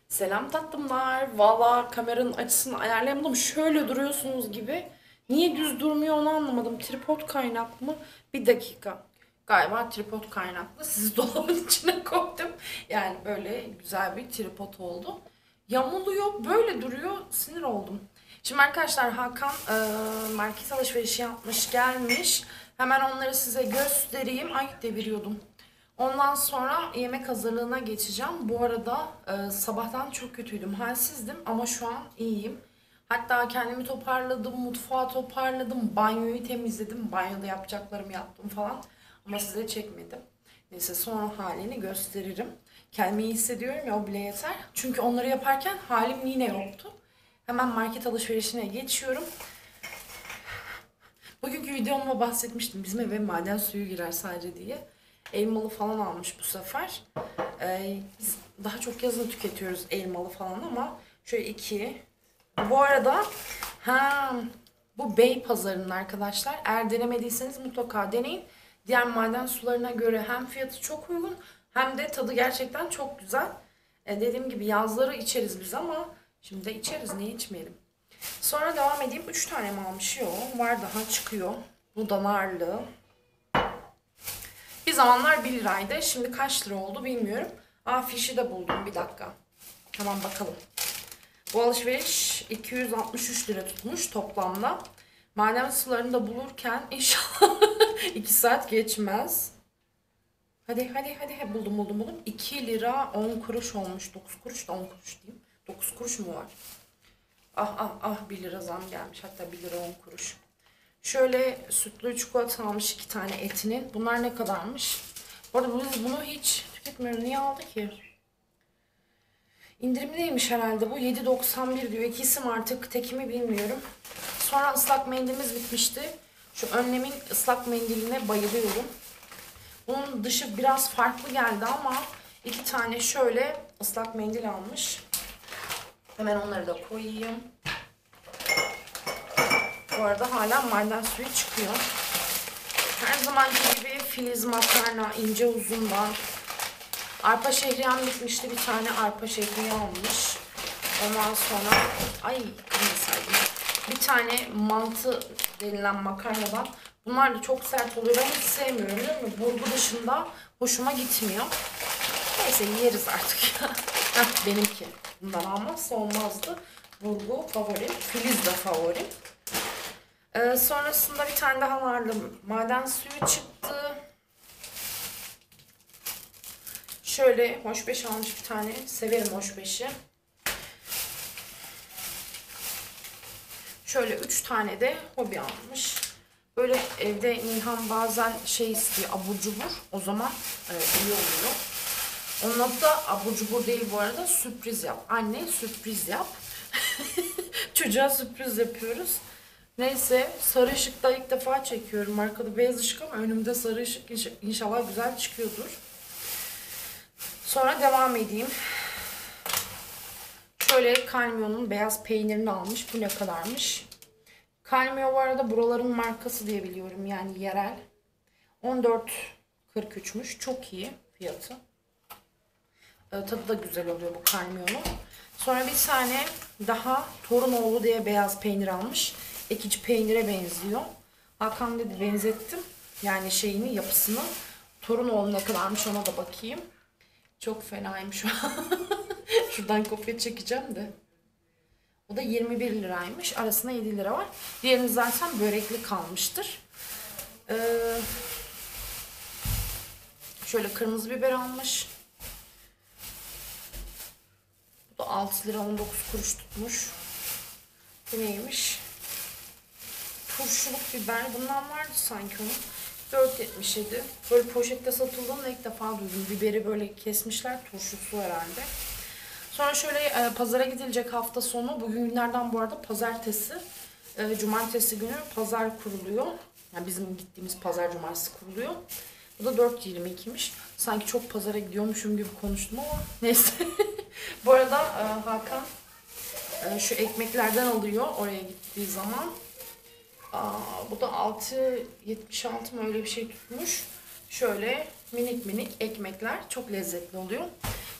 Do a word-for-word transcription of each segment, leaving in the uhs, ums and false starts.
Selam tatlımlar. Valla kameranın açısını ayarlayamadım. Şöyle duruyorsunuz gibi. Niye düz durmuyor onu anlamadım. Tripod kaynaklı mı? Bir dakika. Galiba tripod kaynaklı. Sizi dolabın içine koydum. Yani böyle güzel bir tripod oldu. Yamuluyor. Böyle duruyor. Sinir oldum. Şimdi arkadaşlar Hakan e, market alışverişi yapmış gelmiş. Hemen onları size göstereyim. Ay deviriyordum. Ondan sonra yemek hazırlığına geçeceğim. Bu arada e, sabahtan çok kötüydüm, halsizdim ama şu an iyiyim. Hatta kendimi toparladım, mutfağı toparladım, banyoyu temizledim, banyoda yapacaklarımı yaptım falan. Ama size çekmedim. Neyse sonra halini gösteririm. Kendimi iyi hissediyorum ya o bile yeter. Çünkü onları yaparken halim yine yoktu. Hemen market alışverişine geçiyorum. Bugünkü videomda bahsetmiştim. Bizim eve maden suyu girer sadece diye. Elmalı falan almış bu sefer. Ee, biz daha çok yazın tüketiyoruz elmalı falan ama şöyle iki. Bu arada ha bu Bey pazarının arkadaşlar. Eğer denemediyseniz mutlaka deneyin. Diğer maden sularına göre hem fiyatı çok uygun hem de tadı gerçekten çok güzel. Ee, dediğim gibi yazları içeriz biz ama şimdi de içeriz, niye içmeyelim. Sonra devam edeyim. Üç tane mi almış? Yok. Var daha çıkıyor. Bu da narlı. Bir zamanlar bir liraydı. Şimdi kaç lira oldu bilmiyorum. Aa fişi de buldum. Bir dakika. Tamam bakalım. Bu alışveriş iki yüz altmış üç lira tutmuş toplamda. Maden sularını da bulurken inşallah iki saat geçmez. Hadi hadi hadi buldum buldum buldum. iki lira on kuruş olmuş. dokuz kuruş da on kuruş diyeyim. dokuz kuruş mu var? Ah ah ah bir lira zam gelmiş. Hatta bir lira on kuruş. Şöyle sütlü çikolata almış iki tane etinin. Bunlar ne kadarmış? Bu arada biz bunu hiç tüketmiyoruz. Niye aldı ki? İndirimliymiş herhalde bu. yedi doksan bir diyor. İkisi mi artık teki mi bilmiyorum. Sonra ıslak mendilimiz bitmişti. Şu önlemin ıslak mendiline bayılıyorum. Bunun dışı biraz farklı geldi ama iki tane şöyle ıslak mendil almış. Hemen onları da koyayım. Bu arada hala maden suyu çıkıyor. Her zamanki gibi Filiz makarna ince uzundan. Arpa şehriyem bitmişti. Bir tane arpa şehriye almış. Ondan sonra ay kırmızıydı. Bir tane mantı denilen makarnadan. Bunlar da çok sert oluyor. Ben hiç sevmiyorum değil mi? Burgu dışında hoşuma gitmiyor. Neyse yeriz artık. Heh, benimki. Bundan almazsa olmazdı. Burgu favorim. Filiz de favorim. Ee, sonrasında bir tane daha vardı. Maden suyu çıktı. Şöyle hoşbeş almış bir tane. Severim hoşbeşi. Şöyle üç tane de hobi almış. Böyle evde Nilhan bazen şey istiyor, abur cubur. O zaman e, iyi oluyor. Onun adı da abur cubur değil bu arada. Sürpriz yap. Anne sürpriz yap. Çocuğa sürpriz yapıyoruz. Neyse sarı ışıkta ilk defa çekiyorum. Arkada beyaz ışık ama önümde sarı ışık. İnşallah güzel çıkıyordur. Sonra devam edeyim. Şöyle Calmio'nun beyaz peynirini almış. Bu ne kadarmış? Calmio bu arada buraların markası diye biliyorum. Yani yerel. on dört kırk üçmüş. Çok iyi fiyatı. E, tadı da güzel oluyor bu Calmio'nun. Sonra bir tane daha Torunoğlu diye beyaz peynir almış. Ekici peynire benziyor. Hakan dedi benzettim. Yani şeyini, yapısını. Torunoğlu ne kadarmış ona da bakayım. Çok fenaymış şu an. Şuradan kopya çekeceğim de. O da yirmi bir liraymış. Arasında yedi lira var. Diğeriniz zaten börekli kalmıştır. Ee, şöyle kırmızı biber almış. Bu da altı lira on dokuz kuruş tutmuş. Bu neymiş? Turşuluk biber. Bundan vardı sanki onun. dört yetmiş yedi. Böyle poşette satıldığını ilk defa duydum. Biberi böyle kesmişler. Turşusu herhalde. Sonra şöyle e, pazara gidilecek hafta sonu. Bugün günlerden bu arada pazartesi. E, cumartesi günü pazar kuruluyor. Yani bizim gittiğimiz pazar cumartesi kuruluyor. Bu da dört yirmi ikiymiş. Sanki çok pazara gidiyormuşum gibi konuştum ama neyse. Bu arada e, Hakan e, şu ekmeklerden alıyor oraya gittiği zaman. Aa, bu da altı yetmiş altı mı öyle bir şey tutmuş. Şöyle minik minik ekmekler çok lezzetli oluyor.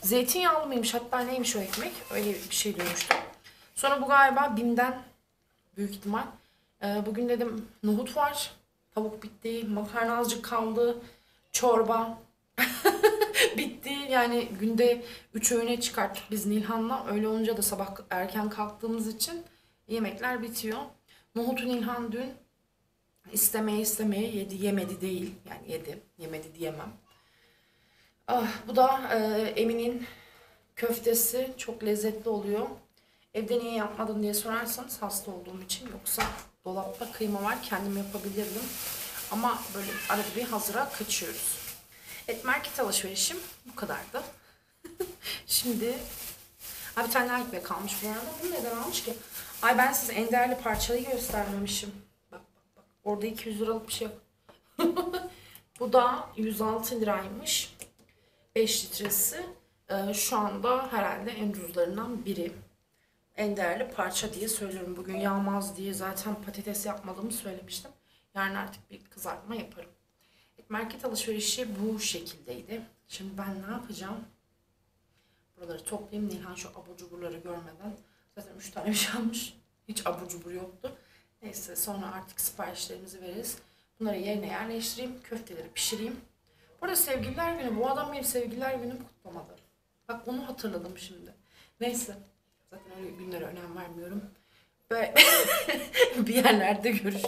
Zeytinyağlı mıymış, hatta neymiş o ekmek? Öyle bir şey duymuştum. Sonra bu galiba BİM'den büyük ihtimal. Ee, bugün dedim nohut var. Tavuk bitti. Makarna azıcık kaldı. Çorba. Bitti. Yani günde üç öğüne çıkarttık biz Nilhan'la. Öyle olunca da sabah erken kalktığımız için yemekler bitiyor. Nohutu Nilhan dün istemeye istemeye yedi. Yemedi değil. Yani yedi. Yemedi diyemem. Ah, bu da e, Emin'in köftesi. Çok lezzetli oluyor. Evde niye yapmadın diye sorarsanız hasta olduğum için. Yoksa dolapta kıyma var. Kendim yapabilirdim. Ama böyle arada bir hazıra kaçıyoruz. Evet, market alışverişim bu kadardı. Şimdi ha, bir tane daha ekmek kalmış bu arada. Bunu neden almış ki? Ay, ben size en değerli parçayı göstermemişim. Bak bak bak. Orada iki yüz liralık bir şey yok. Bu da yüz altı liraymış. beş litresi. Ee, şu anda herhalde en ucuzlarından biri. En değerli parça diye söylüyorum. Bugün yağmaz diye zaten patates yapmadığımı söylemiştim. Yarın artık bir kızartma yaparım. Market alışverişi bu şekildeydi. Şimdi ben ne yapacağım? Buraları toplayayım. Nilhan şu abur cuburları görmeden. Zaten üç tane bir şey almış. Hiç abur cubur yoktu. Neyse, sonra artık siparişlerimizi veririz. Bunları yerine yerleştireyim. Köfteleri pişireyim. Bu arada sevgililer günü. Bu adam benim sevgililer günümü kutlamadı. Bak, onu hatırladım şimdi. Neyse. Zaten öyle günlere önem vermiyorum. Ve bir yerlerde görüşürüz.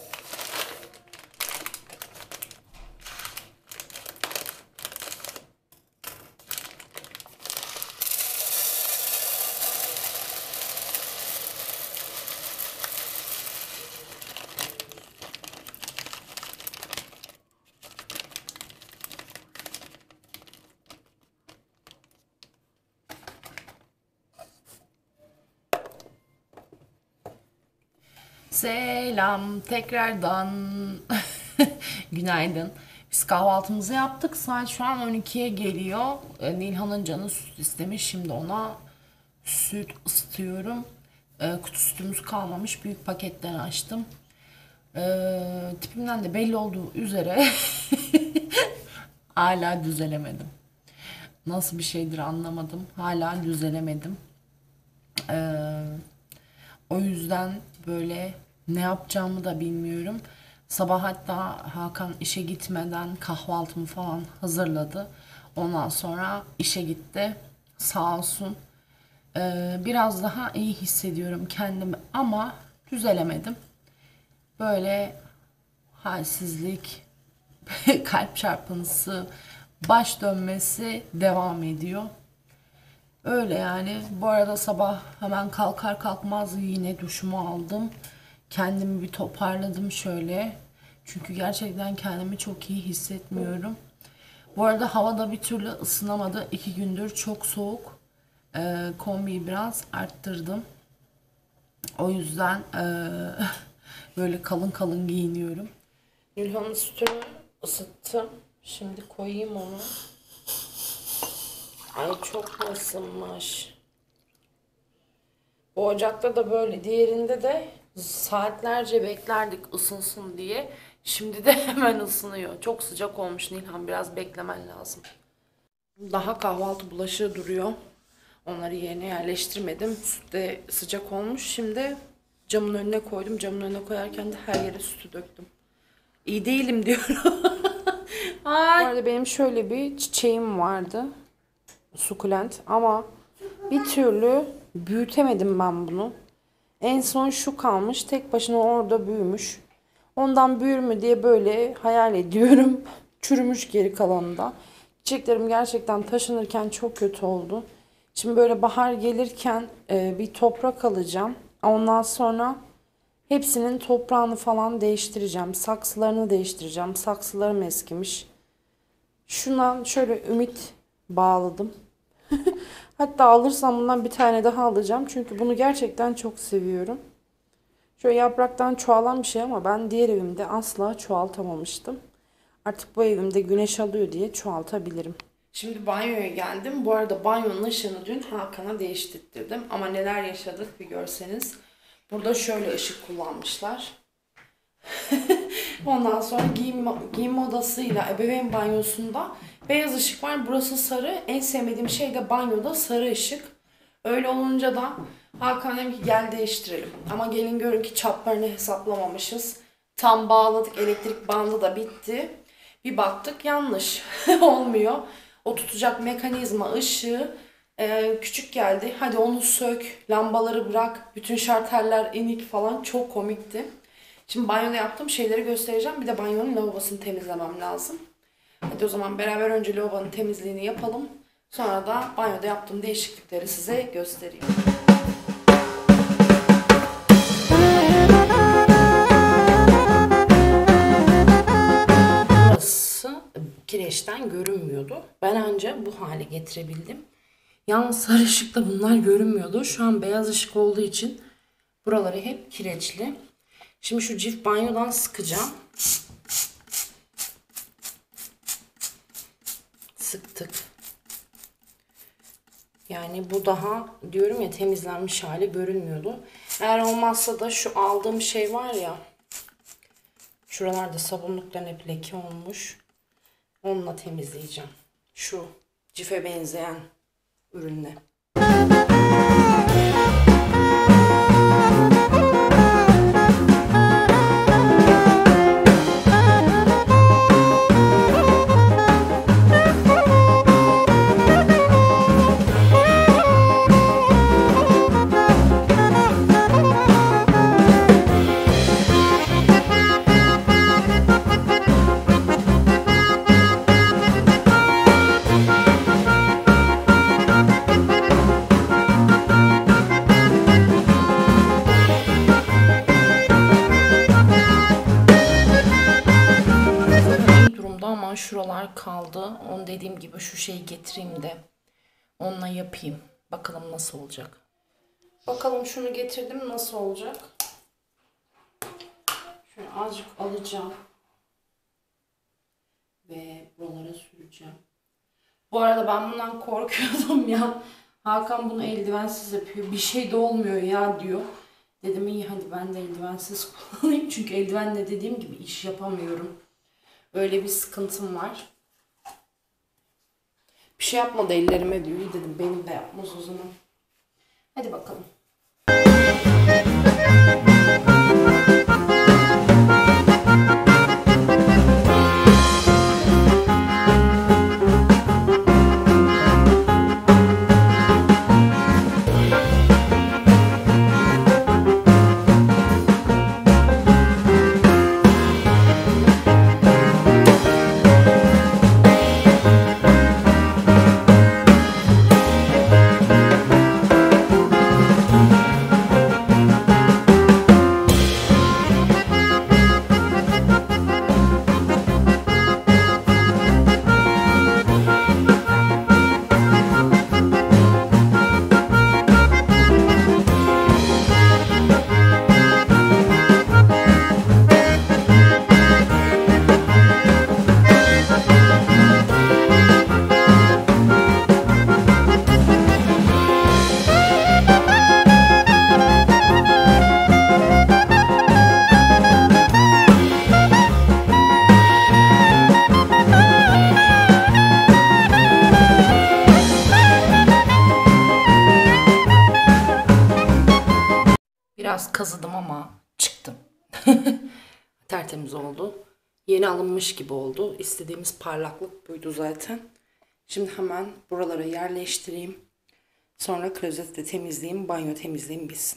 Selam tekrardan. Günaydın. Biz kahvaltımızı yaptık. Saat şu an on ikiye geliyor. E, Nilhan'ın canı süt istemiş. Şimdi ona süt ısıtıyorum. E, kutu sütümüz kalmamış. Büyük paketten açtım. E, tipimden de belli olduğu üzere hala düzelemedim. Nasıl bir şeydir anlamadım. Hala düzelemedim. Eee O yüzden böyle ne yapacağımı da bilmiyorum. Sabah hatta Hakan işe gitmeden kahvaltımı falan hazırladı. Ondan sonra işe gitti. Sağ olsun. Ee, biraz daha iyi hissediyorum kendimi ama düzelemedim. Böyle halsizlik, kalp çarpıntısı, baş dönmesi devam ediyor. Öyle yani. Bu arada sabah hemen kalkar kalkmaz yine duşumu aldım. Kendimi bir toparladım şöyle. Çünkü gerçekten kendimi çok iyi hissetmiyorum. Bu arada havada bir türlü ısınamadı. İki gündür çok soğuk. Ee, kombiyi biraz arttırdım. O yüzden ee, böyle kalın kalın giyiniyorum. Nilhan'ın sütünü ısıttım. Şimdi koyayım onu. Ay, çok ısınmış. Bu ocakta da böyle. Diğerinde de saatlerce beklerdik ısınsın diye. Şimdi de hemen ısınıyor. Çok sıcak olmuş Nilhan. Biraz beklemen lazım. Daha kahvaltı bulaşığı duruyor. Onları yerine yerleştirmedim. Süt de sıcak olmuş. Şimdi camın önüne koydum. Camın önüne koyarken de her yere sütü döktüm. İyi değilim diyorum. Ay. Bu arada benim şöyle bir çiçeğim vardı. Sukulent, ama bir türlü büyütemedim ben bunu. En son şu kalmış, tek başına orada büyümüş. Ondan büyür mü diye böyle hayal ediyorum. Çürümüş geri kalanında. Çiçeklerim gerçekten taşınırken çok kötü oldu. Şimdi böyle bahar gelirken e, bir toprak alacağım. Ondan sonra hepsinin toprağını falan değiştireceğim. Saksılarını değiştireceğim. Saksılarım eskimiş. Şuna şöyle ümit bağladım. Hatta alırsam bundan bir tane daha alacağım. Çünkü bunu gerçekten çok seviyorum. Şöyle yapraktan çoğalan bir şey ama ben diğer evimde asla çoğaltamamıştım. Artık bu evimde güneş alıyor diye çoğaltabilirim. Şimdi banyoya geldim. Bu arada banyonun ışığını dün Hakan'a değiştirdim. Ama neler yaşadık bir görseniz. Burada şöyle ışık kullanmışlar. Ondan sonra giyim, giyim odasıyla ebeveyn banyosunda beyaz ışık var. Burası sarı. En sevmediğim şey de banyoda sarı ışık. Öyle olunca da Hakan dedim ki gel değiştirelim. Ama gelin görün ki çaplarını hesaplamamışız. Tam bağladık. Elektrik bandı da bitti. Bir baktık yanlış. Olmuyor. O tutacak mekanizma ışığı e, küçük geldi. Hadi onu sök. Lambaları bırak. Bütün şarteller inik falan. Çok komikti. Şimdi banyoda yaptığım şeyleri göstereceğim. Bir de banyonun lavabosunu temizlemem lazım. Hadi o zaman beraber önce lavabonun temizliğini yapalım. Sonra da banyoda yaptığım değişiklikleri size göstereyim. Burası kireçten görünmüyordu. Ben ancak bu hale getirebildim. Yalnız sarı ışıkta bunlar görünmüyordu. Şu an beyaz ışık olduğu için buraları hep kireçli. Şimdi şu cif banyodan sıkacağım. Sıktık. Yani bu daha diyorum ya temizlenmiş hali görünmüyordu. Eğer olmazsa da şu aldığım şey var ya. Şuralarda sabunlukların hep leke olmuş. Onunla temizleyeceğim. Şu cife benzeyen ürünle. Şuralar kaldı. Onu dediğim gibi şu şeyi getireyim de onunla yapayım. Bakalım nasıl olacak. Bakalım şunu getirdim nasıl olacak. Şöyle azıcık alacağım. Ve buralara süreceğim. Bu arada ben bundan korkuyordum ya. Hakan bunu eldivensiz yapıyor. Bir şey de olmuyor ya diyor. Dedim iyi hadi ben de eldivensiz kullanayım. Çünkü eldivenle dediğim gibi iş yapamıyorum. Öyle bir sıkıntım var. Bir şey yapmadı ellerime diyor. İyi dedim benim de yapmaz o zaman. Hadi bakalım. Biraz kazıdım ama çıktım. Tertemiz oldu. Yeni alınmış gibi oldu. İstediğimiz parlaklık buydu zaten. Şimdi hemen buralara yerleştireyim. Sonra klozeti de temizleyeyim, banyo temizleyeyim bitsin.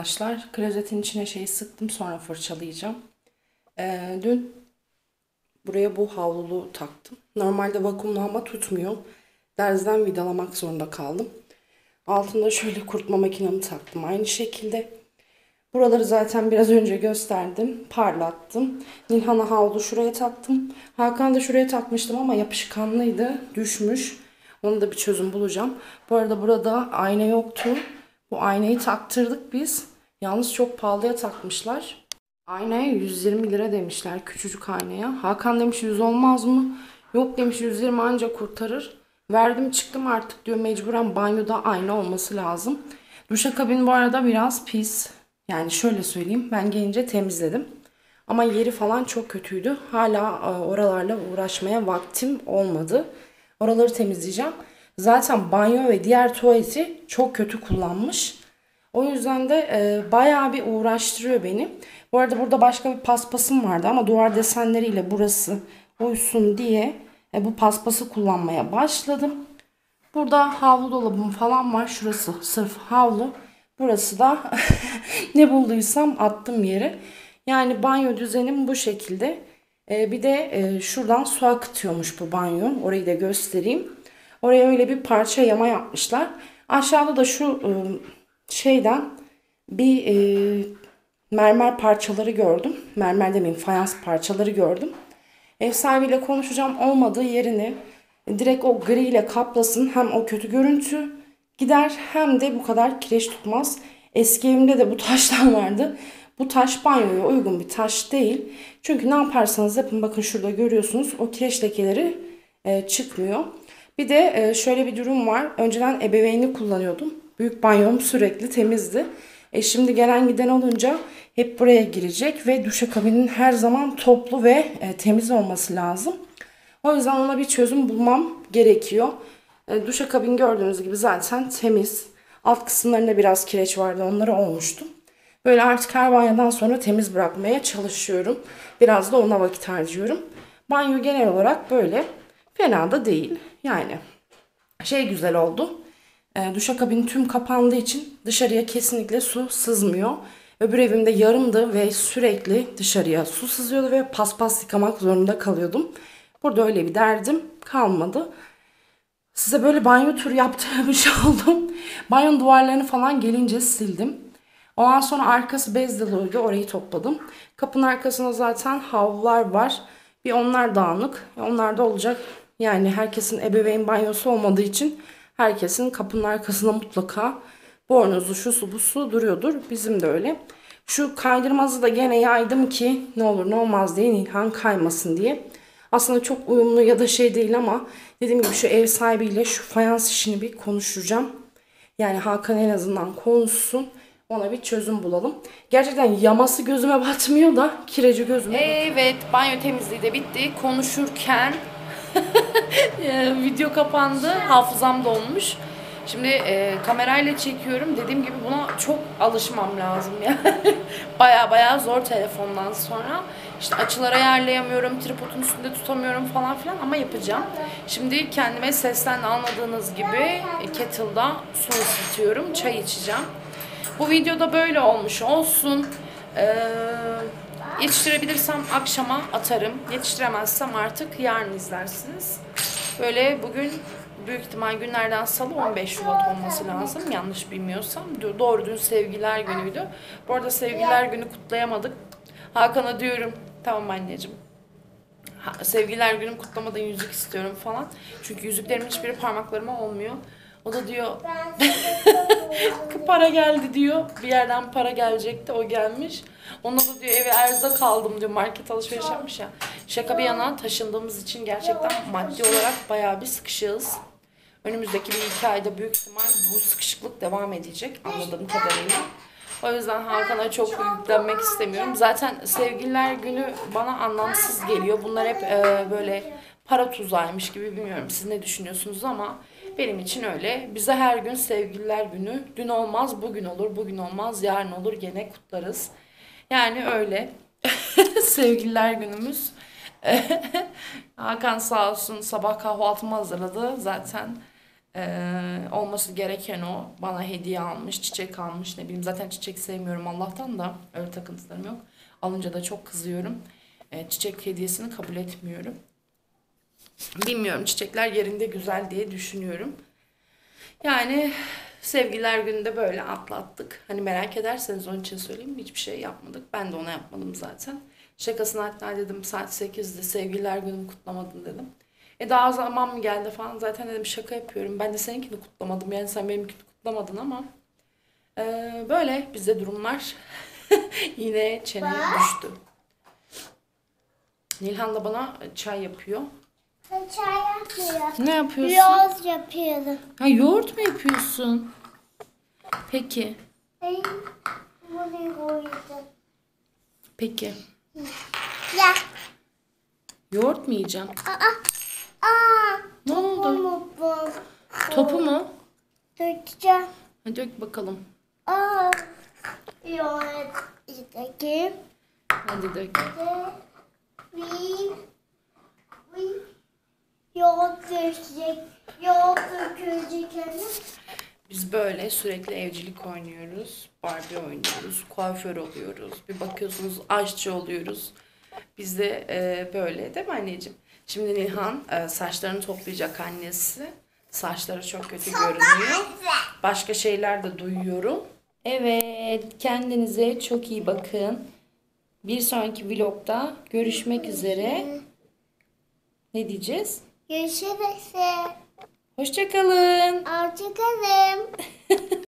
arkadaşlar. Klozetin içine şeyi sıktım, sonra fırçalayacağım. Ee, dün buraya bu havlulu taktım. Normalde vakumlu ama tutmuyor. Derzden vidalamak zorunda kaldım. Altında şöyle kurutma makinamı taktım. Aynı şekilde. Buraları zaten biraz önce gösterdim. Parlattım. Nilhan'a havlu şuraya taktım. Hakan da şuraya takmıştım ama yapışkanlıydı. Düşmüş. Onu da bir çözüm bulacağım. Bu arada burada ayna yoktu. Bu aynayı taktırdık biz. Yalnız çok pahalıya takmışlar. Aynaya yüz yirmi lira demişler, küçücük aynaya. Hakan demiş yüz olmaz mı? Yok demiş, yüz yirmi ancak kurtarır. Verdim çıktım artık diyor, mecburen banyoda ayna olması lazım. Duşakabin bu arada biraz pis. Yani şöyle söyleyeyim, ben gelince temizledim. Ama yeri falan çok kötüydü. Hala e, oralarla uğraşmaya vaktim olmadı. Oraları temizleyeceğim. Zaten banyo ve diğer tuvaleti çok kötü kullanmış. O yüzden de e, bayağı bir uğraştırıyor beni. Bu arada burada başka bir paspasım vardı ama duvar desenleriyle burası uysun diye e, bu paspası kullanmaya başladım. Burada havlu dolabım falan var. Şurası sırf havlu. Burası da ne bulduysam attım yere. Yani banyo düzenim bu şekilde. E, bir de e, şuradan su akıtıyormuş bu banyo. Orayı da göstereyim. Oraya öyle bir parça yama yapmışlar. Aşağıda da şu e, şeyden bir e, mermer parçaları gördüm. Mermer demeyeyim, fayans parçaları gördüm. Ev sahibiyle konuşacağım, olmadığı yerini direkt o gri ile kaplasın. Hem o kötü görüntü gider hem de bu kadar kireç tutmaz. Eski evimde de bu taştan vardı. Bu taş banyoya uygun bir taş değil. Çünkü ne yaparsanız yapın, bakın şurada görüyorsunuz, o kireç lekeleri e, çıkmıyor. Bir de e, şöyle bir durum var. Önceden ebeveynli kullanıyordum. Büyük banyom sürekli temizdi. E şimdi gelen giden olunca hep buraya girecek ve duşakabinin her zaman toplu ve e, temiz olması lazım. O yüzden ona bir çözüm bulmam gerekiyor. E, duşakabin gördüğünüz gibi zaten temiz. Alt kısımlarında biraz kireç vardı, onları olmuştu. Böyle artık her banyodan sonra temiz bırakmaya çalışıyorum. Biraz da ona vakit harcıyorum. Banyo genel olarak böyle. Fena da değil. Yani şey güzel oldu. E, duşakabin tüm kapandığı için dışarıya kesinlikle su sızmıyor. Öbür evimde yarımdı ve sürekli dışarıya su sızıyordu ve paspas yıkamak zorunda kalıyordum. Burada öyle bir derdim kalmadı. Size böyle banyo turu yaptırmış oldum. Banyonun duvarlarını falan gelince sildim. Ondan sonra arkası bez doluydu, orayı topladım. Kapının arkasında zaten havlular var. Bir onlar dağınık. Onlar da olacak. Yani herkesin ebeveyn banyosu olmadığı için herkesin kapının arkasında mutlaka bornozu, şu su bu su duruyordur. Bizim de öyle. Şu kaydırmazı da gene yaydım ki ne olur ne olmaz diye, Nilhan kaymasın diye. Aslında çok uyumlu ya da şey değil ama dediğim gibi şu ev sahibiyle şu fayans işini bir konuşacağım. Yani Hakan en azından konuşsun. Ona bir çözüm bulalım. Gerçekten yaması gözüme batmıyor da kireci gözüme batıyor. Evet, banyo temizliği de bitti. Konuşurken video kapandı. Hafızam dolmuş. Şimdi e, kamerayla çekiyorum. Dediğim gibi buna çok alışmam lazım yani. Baya baya zor telefondan sonra. İşte açıları ayarlayamıyorum, tripodun üstünde tutamıyorum falan filan ama yapacağım. Şimdi kendime sesten anladığınız gibi kettle'da su ısıtıyorum, çay içeceğim. Bu videoda böyle olmuş olsun. Ee, yetiştirebilirsem akşama atarım. Yetiştiremezsem artık yarın izlersiniz. Böyle bugün büyük ihtimal günlerden salı, on beş Şubat olması lazım. Yanlış bilmiyorsam. Doğru, dün sevgililer günüydü. Bu arada sevgililer günü kutlayamadık. Hakan'a diyorum tamam anneciğim. Ha, sevgililer günüm kutlamadan yüzük istiyorum falan. Çünkü yüzüklerimin hiçbiri parmaklarıma olmuyor. O da diyor para geldi diyor. Bir yerden para gelecekti, o gelmiş. Ona da diyor eve erzak aldım diyor. Market alışveriş yapmış ya. Şaka bir yana, taşındığımız için gerçekten maddi olarak bayağı bir sıkışığız. Önümüzdeki bir iki ayda büyük ihtimal bu sıkışıklık devam edecek anladığım kadarıyla. O yüzden Hakan'a çok yüklenmek istemiyorum. Zaten sevgililer günü bana anlamsız geliyor. Bunlar hep e, böyle para tuzağıymış gibi, bilmiyorum siz ne düşünüyorsunuz ama benim için öyle. Bize her gün sevgililer günü. Dün olmaz, bugün olur, bugün olmaz, yarın olur, gene kutlarız. Yani öyle. Sevgililer günümüz. Hakan sağ olsun sabah kahvaltımı hazırladı. Zaten Ee, olması gereken o. Bana hediye almış, çiçek almış, ne bileyim. Zaten çiçek sevmiyorum Allah'tan da. Öyle takıntılarım yok. Alınca da çok kızıyorum. Ee, çiçek hediyesini kabul etmiyorum. Bilmiyorum, çiçekler yerinde güzel diye düşünüyorum. Yani sevgililer gününde böyle atlattık. Hani merak ederseniz onun için söyleyeyim. Hiçbir şey yapmadık. Ben de ona yapmadım zaten. Şakasına hatta dedim saat sekizde sevgililer günümü kutlamadın dedim. E daha zaman mı geldi falan, zaten dedim şaka yapıyorum. Ben de seninkini kutlamadım, yani sen benimkini kutlamadın ama. Ee, böyle bizde durumlar. Yine çeneye düştü. Nilhan da bana çay yapıyor. Ben çay yapmıyorum. Ne yapıyorsun? Yoğurt yapıyorum. Ha, yoğurt mu yapıyorsun? Peki. Ben bunu koydum. Peki. Ya. Yoğurt mu yiyeceğim? Aa. Aa. Ne oldu? Bunu bu. Topu mu? Dökeceğim. Hadi dök bakalım. Aa. Yoğurt dökeyim. Hadi dök. Bir. Bir. Yoğurt dökecek. Yoğurt dökülecek. Biz böyle sürekli evcilik oynuyoruz. Barbie oynuyoruz. Kuaför oluyoruz. Bir bakıyorsunuz aşçı oluyoruz. Biz de e, böyle değil mi anneciğim? Şimdi Nilhan e, saçlarını toplayacak annesi. Saçları çok kötü görünüyor. Başka şeyler de duyuyorum. Evet, kendinize çok iyi bakın. Bir sonraki vlogda görüşmek üzere. Ne diyeceğiz? Görüşürüz. Hoşça kalın. Hoşçakalın.